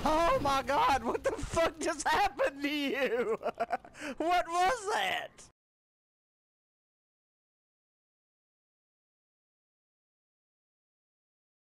Oh my god, what the fuck just happened to you? What was that?